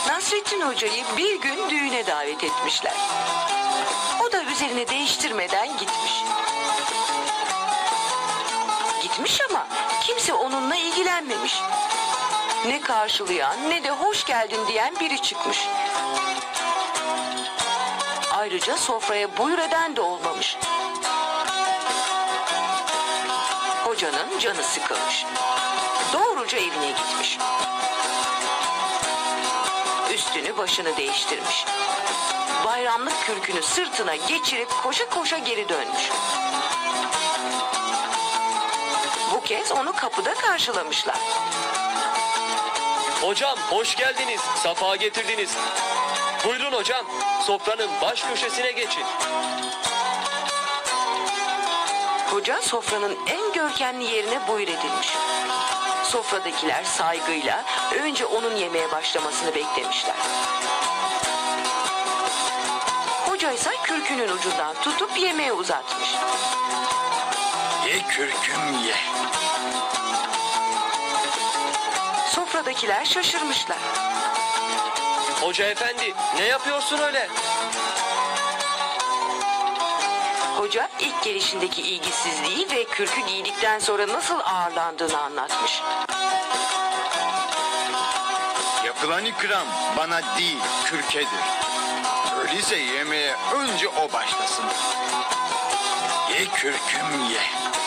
Nasrettin Hoca'yı bir gün düğüne davet etmişler. O da üzerini değiştirmeden gitmiş. Gitmiş ama kimse onunla ilgilenmemiş. Ne karşılayan ne de hoş geldin diyen biri çıkmış. Ayrıca sofraya buyur eden de olmamış. Hocanın canı sıkılmış. Doğruca evine gitmiş. Üstünü başını değiştirmiş. Bayramlık kürkünü sırtına geçirip koşa koşa geri dönmüş. Bu kez onu kapıda karşılamışlar. Hocam hoş geldiniz, safa getirdiniz. Buyurun hocam, sofranın baş köşesine geçin. Hoca sofranın en görkemli yerine buyur edilmiş. Sofradakiler saygıyla önce onun yemeye başlamasını beklemişler. Hoca ise kürkünün ucundan tutup yemeğe uzatmış. Ye kürküm ye. Sofradakiler şaşırmışlar. Hoca efendi, ne yapıyorsun öyle? Hoca ilk gelişindeki ilgisizliği ve kürkü giydikten sonra nasıl ağırlandığını anlatmış. Yapılan ikram bana değil kürkedir. Öyleyse yemeğe önce o başlasın. Ye kürküm ye.